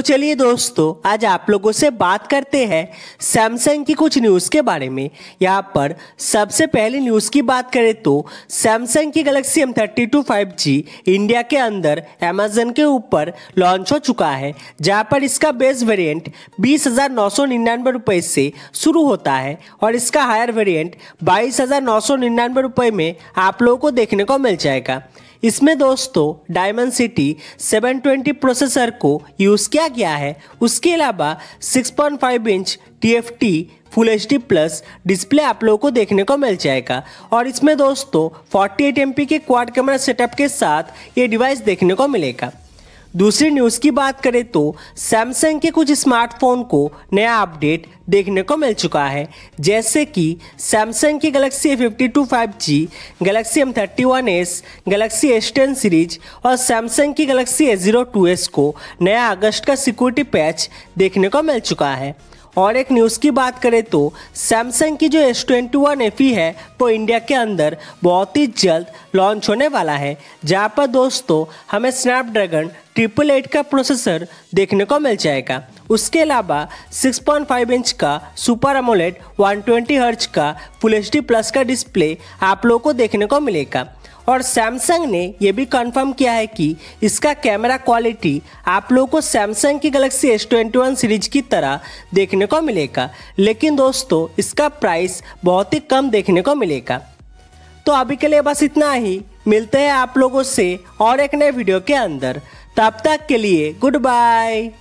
तो चलिए दोस्तों, आज आप लोगों से बात करते हैं सैमसंग की कुछ न्यूज़ के बारे में। यहाँ पर सबसे पहली न्यूज़ की बात करें तो सैमसंग की गैलेक्सी M32 5G इंडिया के अंदर अमेजन के ऊपर लॉन्च हो चुका है, जहाँ पर इसका बेस वेरिएंट 20,999 रुपये से शुरू होता है और इसका हायर वेरिएंट 22,999 रुपये में आप लोगों को देखने को मिल जाएगा। इसमें दोस्तों डायमेंसिटी 720 प्रोसेसर को यूज़ किया गया है। उसके अलावा 6.5 inch TFT full HD plus display आप लोगों को देखने को मिल जाएगा और इसमें दोस्तों 48 MP के क्वाड कैमरा सेटअप के साथ ये डिवाइस देखने को मिलेगा। दूसरी न्यूज़ की बात करें तो सैमसंग के कुछ स्मार्टफोन को नया अपडेट देखने को मिल चुका है, जैसे कि सैमसंग की Galaxy A52 5G, Galaxy M31s, Galaxy S10 series और सैमसंग की गैलेक्सी A02s को नया अगस्त का सिक्योरिटी पैच देखने को मिल चुका है। और एक न्यूज़ की बात करें तो सैमसंग की जो S21 FE है वो इंडिया के अंदर बहुत ही जल्द लॉन्च होने वाला है, जहाँ पर दोस्तों हमें स्नैपड्रैगन 888 का प्रोसेसर देखने को मिल जाएगा। उसके अलावा 6.5 इंच का सुपर एमोलेड 120 हर्ट्ज का फुल HD प्लस का डिस्प्ले आप लोगों को देखने को मिलेगा। और सैमसंग ने यह भी कंफर्म किया है कि इसका कैमरा क्वालिटी आप लोगों को सैमसंग की गैलेक्सी S21 सीरीज की तरह देखने को मिलेगा, लेकिन दोस्तों इसका प्राइस बहुत ही कम देखने को मिलेगा। तो अभी के लिए बस इतना ही, मिलते हैं आप लोगों से और एक नए वीडियो के अंदर। तब तक के लिए गुड बाय।